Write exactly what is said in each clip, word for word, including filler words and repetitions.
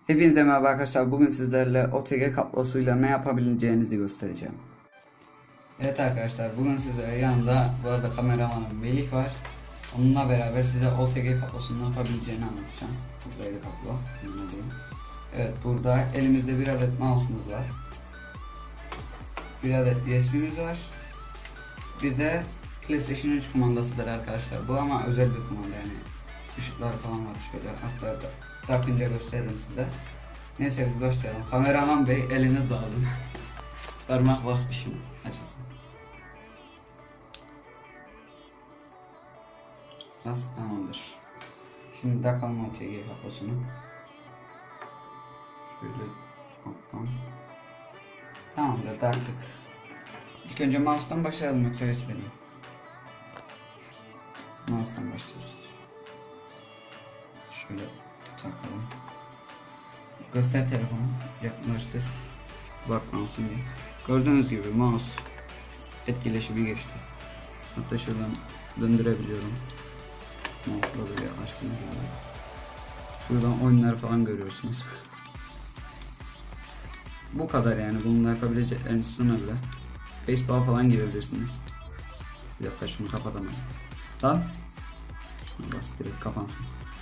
Hepinize merhaba arkadaşlar. Bugün sizlerle O T G kablosuyla ne yapabileceğinizi göstereceğim. Evet arkadaşlar, bugün sizlere yanında bu arada kameramanım Melih var. Onunla beraber size O T G kablosunun ne yapabileceğini anlatacağım. Buradaydı kablo. Evet, burada elimizde bir adet mouse'umuz var. Bir adet U S B'miz var. Bir de PlayStation üç kumandasıdır arkadaşlar. Bu ama özel bir kumanda, yani ışıklar falan var, şöyle hatta da takınca gösteririm size. Neyse biz başlayalım. Kameraman bey, eliniz dağılın. Parmak basmışım açısın. Bas, tamamdır. Şimdi takalım O T G kablosunu. Şöyle alttan. Tamamdır, taktık. İlk önce mouse'tan başlayalım, yoksa U S B'den. Mouse'tan başlıyoruz. Şöyle takalım. Göster telefonu, yakınlaştır. Bakmansın diye. Gördüğünüz gibi mouse etkileşimi geçti. Hatta şuradan döndürebiliyorum. Mouse'la böyle açtığım gibi. Şuradan oyunlar falan görüyorsunuz. Bu kadar yani, bununla yapabilecekleriniz sınırlı. Facebook'a falan girebilirsiniz. Bir dakika, şunu kapatamam. Lan. Şunu bas, direkt kapansın.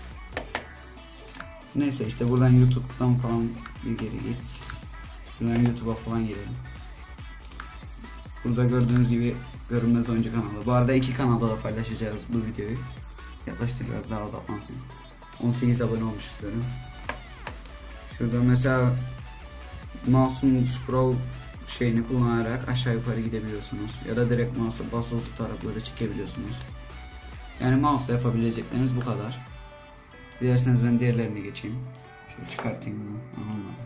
Neyse işte buradan YouTube'dan falan bir geri git. Buradan YouTube'a falan girelim. Burada gördüğünüz gibi görünmez oyuncu kanalı. Bu arada iki kanalda da paylaşacağız bu videoyu. Yaklaştır biraz daha odaklansın. on sekiz abone olmuşuz benim. Şurada mesela mouse'un scroll şeyini kullanarak aşağı yukarı gidebiliyorsunuz. Ya da direkt mouse'a basılı tutarak böyle çekebiliyorsunuz. Yani mouse'la yapabilecekleriniz bu kadar. Dilerseniz ben diğerlerine geçeyim. Şöyle çıkartayım bunu. Olmadı.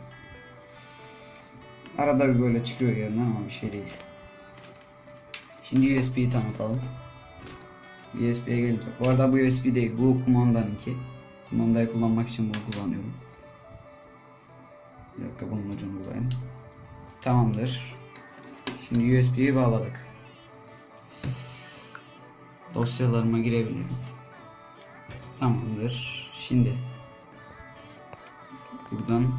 Arada bir böyle çıkıyor yerinden ama bir şey değil. Şimdi U S B'yi tanıtalım. U S B'ye gelince. Bu arada bu U S B değil, bu kumandanınki. Kumandayı kullanmak için bunu kullanıyorum. Bir dakika, bunun ucunu bulayım. Tamamdır. Şimdi U S B'yi bağladık. Dosyalarıma girebilirim. Tamamdır. Şimdi buradan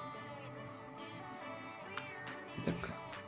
bir dakika.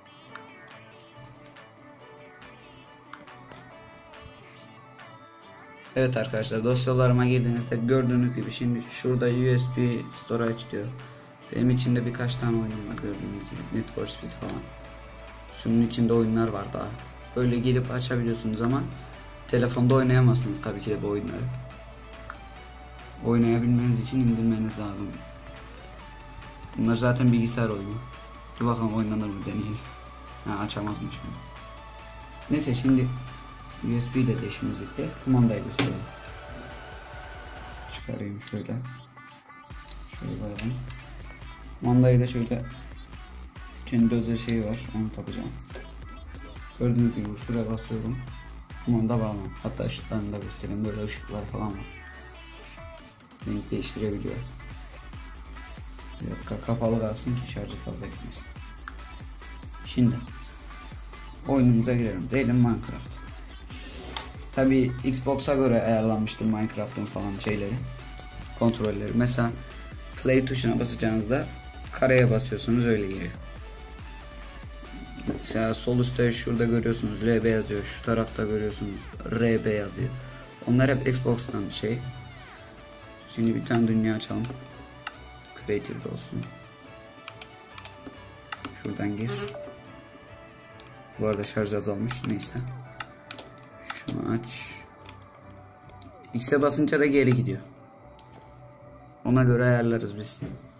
Evet arkadaşlar, dosyalarıma girdiğinizde gördüğünüz gibi şimdi şurada U S B storage diyor. Benim içinde birkaç tane oyun var gördüğünüz gibi. Need for Speed falan. Şunun içinde oyunlar var daha. Böyle gelip açabiliyorsunuz ama telefonda oynayamazsınız tabii ki de bu oyunları. Oynayabilmeniz için indirmeniz lazım. Bunlar zaten bilgisayar oyunu. Dur bakalım oynanır mı, deneyelim. Ha, açamazmış mı? Neyse, şimdi U S B ile de işimiz bitti. Kumandayı gösterelim. Çıkarayım şöyle. Şöyle koyalım. Kumandayı da şöyle kendi özel şeyi var, onu takacağım. Gördüğünüz gibi şuraya basıyorum. Kumanda bağlan. Hatta ışıklarını da göstereyim. Böyle ışıklar falan var. Renk değiştirebiliyor. Bir dakika, kapalı kalsın ki şarjı fazla gitmesin. Şimdi oyunumuza girelim. Diyelim Minecraft. Tabi Xbox'a göre ayarlanmıştır Minecraft'ın falan şeyleri, kontrolleri. Mesela play tuşuna basacağınızda kareye basıyorsunuz, öyle geliyor. Mesela sol üstte şurada görüyorsunuz L B yazıyor, şu tarafta görüyorsunuz R B yazıyor. Onlar hep Xbox'tan şey. Şimdi bir tane dünya açalım. Creative olsun. Şuradan gir. Bu arada şarj azalmış, neyse. Şunu aç. X'e basınca da geri gidiyor. Ona göre ayarlarız biz.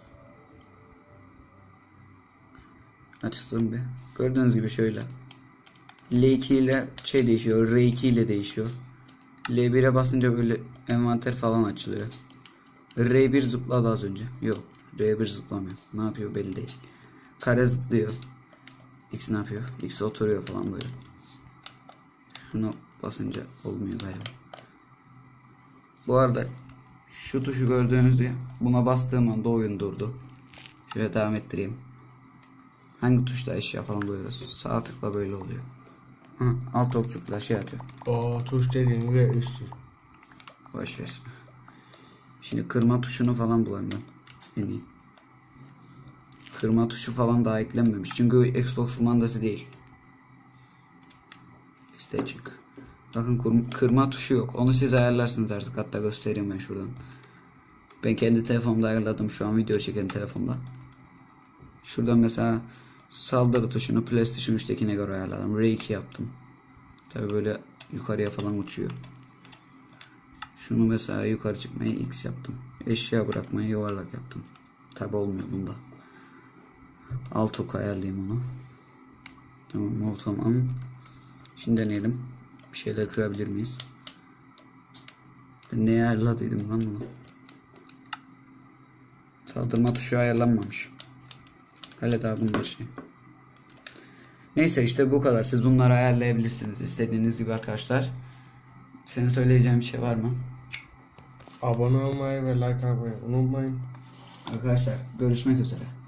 Açsın bir. Gördüğünüz gibi şöyle. L iki ile şey değişiyor, R iki ile değişiyor. L bir'e basınca böyle envanter falan açılıyor. R bir zıpladı az önce. Yok, R bir zıplamıyor. Ne yapıyor belli değil. Kare zıplıyor. X ne yapıyor? X oturuyor falan böyle. Şunu basınca olmuyor galiba. Bu arada şu tuşu gördüğünüz ya, buna bastığım anda oyun durdu. Şöyle devam ettireyim. Hangi tuşla eşya falan koyuyoruz? Sağ tıkla böyle oluyor. Ha, alt okçukla şey atıyor. O tuş dediğin ve üstü. Boş ver. Şimdi kırma tuşunu falan bulayım ben. En iyi. Kırma tuşu falan daha eklenmemiş. Çünkü Xbox kumandası değil. Liste çık. Bakın kırma tuşu yok. Onu siz ayarlarsınız artık. Hatta göstereyim ben şuradan. Ben kendi telefonumda ayarladım. Şu an video çeken telefonda. Şuradan mesela saldırı tuşunu PlayStation üçtekine göre ayarladım. R iki yaptım. Tabi böyle yukarıya falan uçuyor. Şunu mesela yukarı çıkmayı X yaptım. Eşya bırakmayı yuvarlak yaptım. Tabi olmuyor bunda. Alt ok ayarlayayım onu. Tamam, o tamam. Şimdi deneyelim. Bir şeyler kırabilir miyiz? Ben neye ayarladıydım lan bunu? Saldırma tuşu ayarlanmamış. Hele daha bunlar şey. Neyse işte bu kadar. Siz bunları ayarlayabilirsiniz. İstediğiniz gibi arkadaşlar. Senin söyleyeceğin bir şey var mı? Abone olmayı ve like atmayı unutmayın. Arkadaşlar görüşmek üzere.